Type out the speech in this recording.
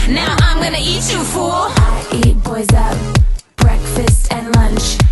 Now I'm gonna eat you, fool. I eat boys up, breakfast and lunch.